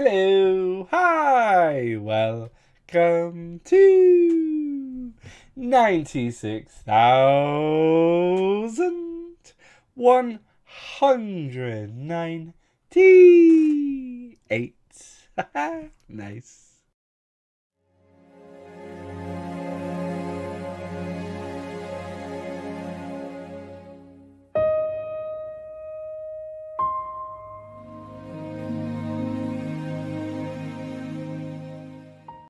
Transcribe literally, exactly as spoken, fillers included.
Hello, hi, welcome to ninety-six thousand one hundred ninety-eight. Nice.